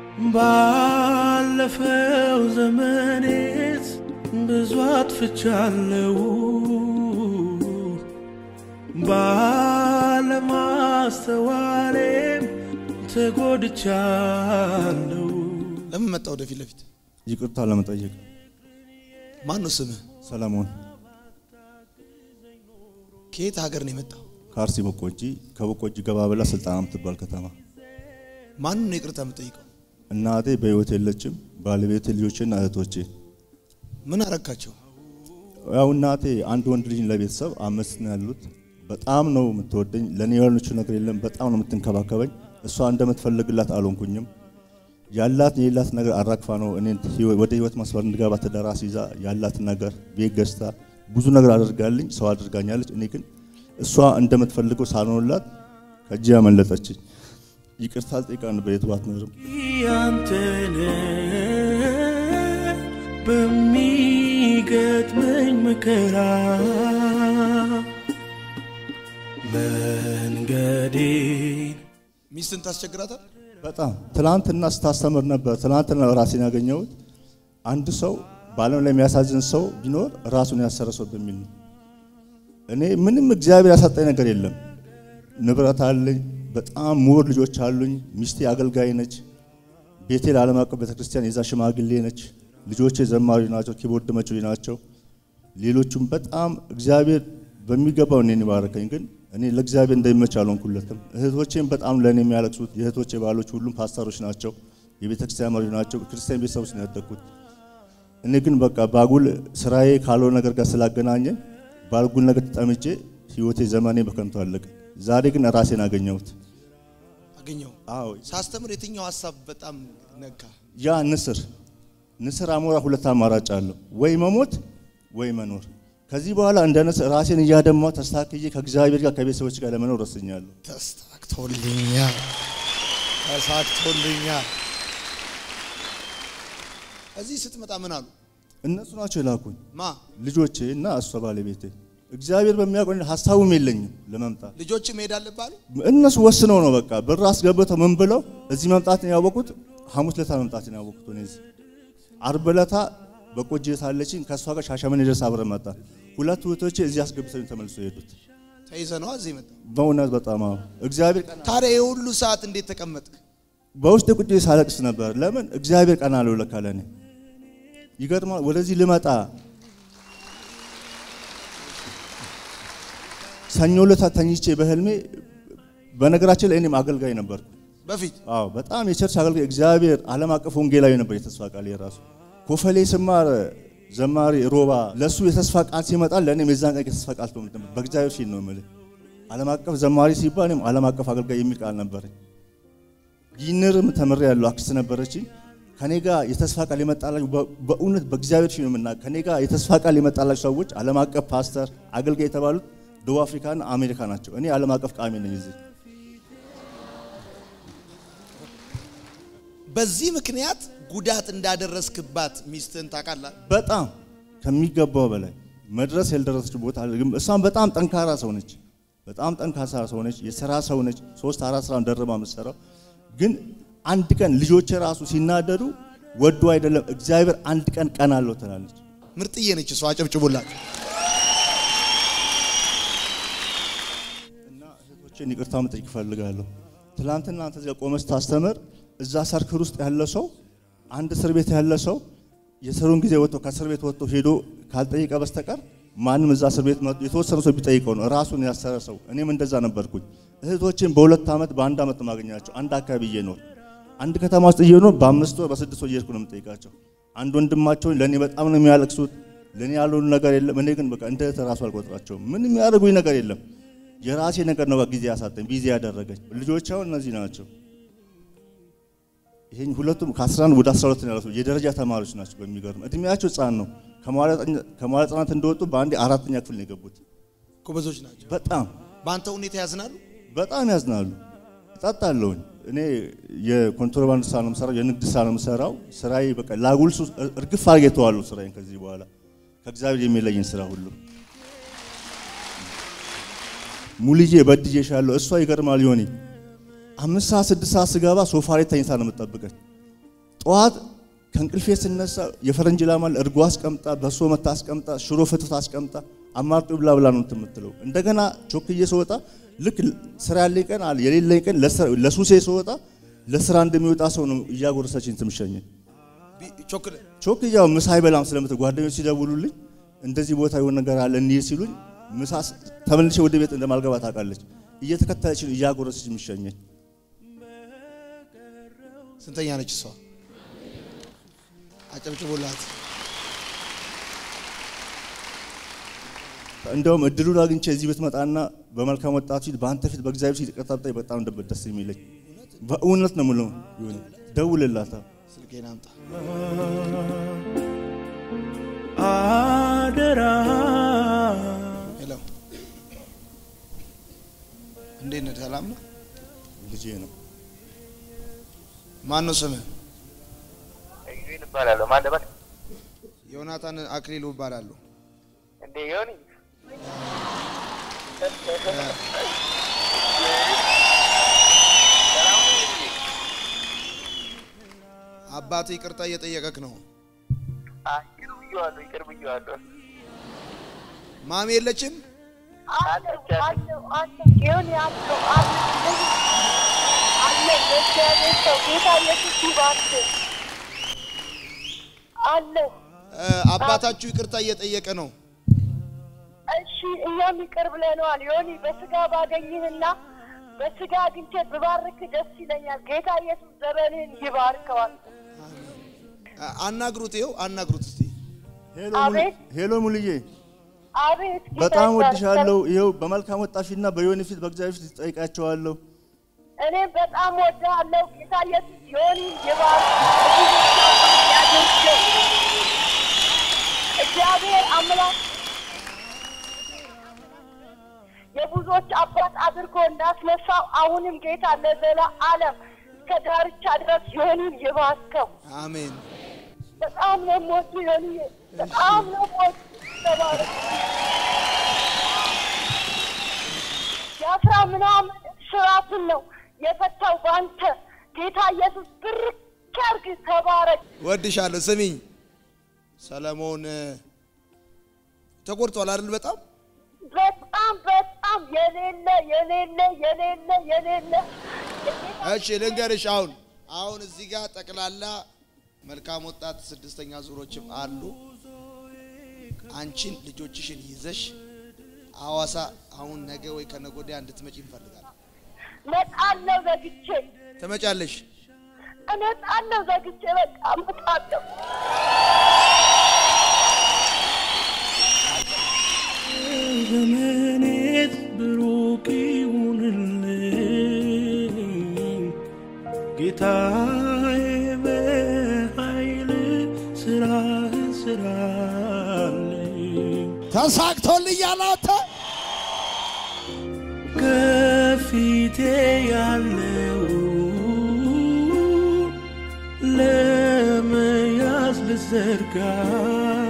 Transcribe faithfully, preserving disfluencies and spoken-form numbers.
ባለፈው ዘመኔት ብዙ አጥፍቻለሁ ባለማስተዋሌም ተጎድቻለሁ ለምን መጣ ወደ ፊት ለፊት ይቅርታ ለመጠየቅ ማን ነው ስምህ ሰላሞን ከየት ሀገር ነው የመጣው ካርሲ በቆጂ ከበቆጂ ገባበላ ስልጣና ምትባል ከተማ ማን ነው ይቅርታ የምጠይቀው እናቴ በህይወት የለችም ባለቤቴ ልጆችና እህቶቼ ምን አረካቸው ያው እናቴ አንድ ወንድ ልጅ ለቤተሰብ አምስት ነው ያሉት በጣም ነው የምትወደኝ ለኔ ያልነችው ነገር የለም በጣም ነው የምትንከባከበኝ እሷ እንደምትፈልግላት አልሆንኩኝም ያላት የላት ነገር አራክፋ ነው እኔን ወደ ህይወት መስመር እንድገባ ተደራስ ይዛ ያላት ነገር ቤት ገዝታ ብዙ ነገር አድርጋልኝ ሰው አድርጋኛለች እኔ ግን እሷ እንደምትፈልገው ሳልሆንላት ከጂ ያመለጠች ይቅርታ ጠይቃን በየቷት ነው ያንተነ በሚገጥመኝ መከራ መንገዴ ሚስትን ታስቸግራታል በጣም ትላንትና ስታስተምር ነበር ትላንትና ራሴን ያገኘሁት አንድ ሰው ባለም ላይ የሚያሳዝን ሰው ቢኖር ራሱን ያሰረሰው በሚል ነው እኔ ምንም እግዚአብሔር ያሳጣኝ ነገር የለም ንብረት አለኝ በጣም ሙር ልጆች አሉኝ ሚስቴ አገልጋይ ነች ቤቴ ለዓለም አቀፍ ቤተክርስቲያን የዛ ሽማግሌ ነች ልጆቼ ዘማሪ ናቸው ኪቦርድ መጪ ናቸው ሌሎችም በጣም እግዚአብሔር በሚገባው እኔን ይባርከኝ ግን እኔ ለእግዚአብሔር እንደሚመች አልሆንኩለትም እህቶቼም በጣም ለኔ የሚያለቅሱት የእህቶቼ ባሎች ሁሉም ፓስተሮች ናቸው የቤተክርስቲያን መሪዎች ናቸው ክርስቲያን ቤተሰቦች ነው ያደኩት እኔ ግን በቃ ባጉል ስራዬ ካለው ነገር ጋር ስላገናኘኝ ባልጉል ነገር ተጠምጄ ህይወቴ ዘመኔ በከንቱ አለቀ ዛሬ ግን ራሴን አገኘሁት አገኘው አዎ ሳስተምር የትኛው ሐሳብ በጣም ነካ ያ ንስር ንስር አሞራ ሁለት አማራጭ አለው ወይ መሞት ወይ መኖር ከዚህ በኋላ እንደ ንስር ራሴን ያደማው ተስተካክዬ ከእግዚአብሔር ጋር ከቤተሰቦች ጋር ለመኖር ወስኛለሁ ተስተካክቶልኛል ተስተካክቶልኛል እዚህ ስትመጣ ምን አሉ እነሱ ናቸው የላኩኝ ማ ልጆቼ እና እሷ ባለቤቴ እግዚአብሔር በሚያቆኝ ሐሳቡም የለኝም ለመምጣት ልጆች መሄድ አለባሉ እነሱ ወስነው ነው በቃ ብር አስገብተው ምን ብለው እዚህ መምጣት ነው ያወቁት ሐሙስ ለታ መምጣት ነው ያወቁት እነዚህ አርብ ለታ በቆጂ ታለችኝ ከሷ ጋር ሻሸመኔ ድረስ አብረን መጣ ሁለቱ እህቶቼ እዚህ አስገብተው ተመልሰው ሄዱት ተይዘነው እዚህ መጣ በእውነት በጣም አዎ እግዚአብሔር ቀና ታዲያ የሁሉ ሰዓት እንዴት ተቀመጥክ በውስጥ ቁጭ ሳለቅስ ነበር ለምን እግዚአብሔር ቀና አለው ለካለኔ ይገርማል ወደዚህ ልመጣ ሰኞ ለታ ተኝቼ በህልሜ በነገራችን ላይ እኔም አገልጋይ ነበርኩ በፊት አዎ በጣም የቸርች አገልጋይ እግዚአብሔር ዓለም አቀፍ ወንጌላዊ ነበር የተስፋ ቃል የራሱ ኮፈሌ ስማር ዘማሪ ሮባ ለሱ የተስፋ ቃል ሲመጣ ለኔም የዛን ቀን የተስፋ ቃል ተመልቶ በእግዚአብሔር ፊት ነው ማለት ዓለም አቀፍ ዘማሪ ሲባል እኔም ዓለም አቀፍ አገልጋይ የሚል ቃል ነበርኝ ይነርም ተመረ ያለው አክስ ነበረች ከኔ ጋር የተስፋ ቃል የመጣላችሁ በእውነት በእግዚአብሔር ፊት ነው እና ከኔ ጋር የተስፋ ቃል የመጣላችሁ ሰዎች ዓለም አቀፍ ፓስተር አገልጋይ የተባሉት ደቡብ አፍሪካና አሜሪካ ናቸው እኔ ዓለም አቀፍ ቃሚ ነኝ እዚህ በዚህ ምክንያት ጉዳት እንዳደረስክባት ሚስትን ታቃላ በጣም ከሚገባው በላይ መድረስ ያልደረሰች ቦታ ግን እሷም በጣም ጠንካራ ሰው ነች በጣም ጠንካራ ሰው ነች የሥራ ሰው ነች ሶስት አራት ስራ እንደረባ መስራው ግን አንድ ቀን ልጆች ራሱ ሲናደዱ ወዶ አይደለም እግዚአብሔር አንድ ቀን ቀን አለው ትላለች ምርጥዬ ነች እሷ አጨብጭቡላት እና እህቶቼን ይቅርታ መጠየቅ ፈልጋለሁ ትላንትና አንተ እዚያ ቆመስ ታስተምር እዛ ሰርክል ውስጥ ያለ ሰው አንድ እስር ቤት ያለ ሰው የሰሩን ጊዜ ወጥቶ ከእስር ቤት ወጥቶ ሄዶ ካልጠየቀ በስተቀር ማንም እዛ እስር ቤት የተወሰነ ሰው ቢጠይቀው ነው ራሱን ያሰረ ሰው እኔም እንደዛ ነበርኩኝ እህቶቼን በሁለት አመት በአንድ አመት ማግኛቸው አንድ አካባቢ እየኖር አንድ ከተማ ውስጥ እየኖር በአምስት ወር በስድስት ወር እየሄድኩ ነው የምጠይቃቸው አንድ ወንድማቸው ለኔ በጣም ነው የሚያለቅሱት ለኔ ያለው ነገር የለም እኔ ግን በቃ እንደ ተራሱ አልቆጥራቸው ምንም ያደርጉኝ ነገር የለም የራሴ ነገር ነው ጊዜ ያሳጠኝ ቢዚ ያደረገኝ ልጆቻው እነዚህ ናቸው ይሄን ሁለቱም ከ11 ወደ አስራ ሁለት ነው ያለው የደረጃ ተማሪዎች ናቸው በሚገርም እድሜያቸው ህፃን ነው ከማለ ህፃናት እንደወጡ በአንድ አራተኛ ክፍል ነው የገቡት ኮበዞች ናቸው በጣም ባንተ ሁኔታ ያዝናሉ በጣም ያዝናሉ ተጣጣለው እኔ የኮንትሮባንድ ስራ ነው የምሰራው የንግድ ስራ ነው የምሰራው ስራዬ በቃ ላጉልሱ እርግፍ አርገተዋለሁ ስራዬን ከዚህ በኋላ ከእግዚአብሔር የሚለየን ስራ ሁሉ ሙልዬ በድጄሻለሁ እሷ ይገርማል ይሆኒ አምስት ሰዓት ስድስት ሰዓት ስገባ ሶፋ ላይ ተኝታ ነው የምትጠብቀኝ ጠዋት ከእንቅልፌ ስነሳ የፈረንጅ ላማል እርጎ አስቀምጣ በሶ መታ አስቀምጣ ሽሮ ፍትፍት አስቀምጣ አማርጦ ብላ ብላ ነው የምትለው እንደገና ቾክዬ ስወጣ ልክ ስራ ያለኝ ቀን አለ የሌለኝ ቀን ለሱሴ ስወጣ ለስራ እንደሚወጣ ሰው ነው እያጎረሰችኝ ትምሸኝ ቾክ ቾክዬው ምሳ አይበላም ስለምት ጓደኞች ሲደውሉልኝ እንደዚህ ቦታ የሆነ ነገር አለ እንይ ሲሉኝ ምሳ ተመልሼ ወደ ቤት እንደማልገባ ታውቃለች እየተከታተለች እያጎረሰች ምሸኝ ስንተኛ ነች እሷ አጨብጭቡላት እንደውም እድሉን አግኝቼ እዚህ ቤት መጣና በመልካም ወጣት ፊት በአንተ ፊት በእግዚአብሔር ፊት ይቀጣጣይ በጣም እንደበደስ የሚለኝ በእውነት ነው ሙሉ ይሁን ደውልላታ ስልኬን አምጣ አደራ ሄሎ እንዴት ነህ ሰላም ነው ልጄ ነው ማን ነው ስምህ እግሪን ባላለው ማን ደባል ዮናታን አክሊሉ ባላለው እንዴ ዮኒ አባቴ ይቅርታ እየጠየቀክ ነው አክሩ ይዋሉ ይቅርብ ይዋሉ ማሚ የለችም አለች አለው አለው ዮኒ አለው አለው አለ ለሰው ሰው ጌታ ኢየሱስ ይባርክ አለ አባታችሁ ይቅርታ እየጠየቀ ነው እሺ እኛም ይቅር ብለናል ዮኒ በስጋ ባገኝህና በስጋ አግኝቼ ብባርክ ደስ ይለኛል ጌታ ኢየሱስ ዘመንህን ይባርከው አናግሩት ይው አናግሩት እስቲ ሄሎ ሄሎ ሙልዬ አቤት በጣም ወድሻለሁ ይው በመልካም ወጣሽና በዮኒ ፊት በእግዚአብሔር ፊት ጠይቃቸዋለሁ እኔ በጣም ወድሃለሁ ጌታ ኢየሱስ ዮኒ ይባርክ እግዚአብሔር አምላክ የብዙዎች አባት አድርጎ እንዳስነሳው አሁንም ጌታ ለዘላ ዓለም ከዳርቻ ድረስ ዮኒን ይባርከው አሜን በጣም ነው ሞት ዮኒ በጣም ነው ሞት ተባረክ ያፍራ ምናምን ስራቱን ነው የፈታው ባንተ ጌታ ኢየሱስ ብርክ ተባረክ ወድሻለሁ ስሚኝ ሰለሞን ተቆርጧል አይደል በጣም በጣም በጣም የሌለ የሌለ የሌለ የሌለ እሺ ልንገርሽ አሁን አሁን እዚህ ጋር ጠቅላላ መልካም ወጣት ስድስተኛ ዙሮችም አሉ አንቺን ልጆችሽን ይዘሽ አዋሳ አሁን ነገ ወይ ከነገ ወዲያ እንድትመጪ እንፈልጋለን መጣለው ዘግቼ ተመጫለሽ እመጣለሁ ዘግቼ በቃ እመጣለሁ ዘመኔት ብሩክ ይሁንልኝ ጌታዬ በኃይል ስራህን ስራልኝ ተሳክቶልኛል አንተ ከፊቴ ያለው ለመያዝ ልዘርጋ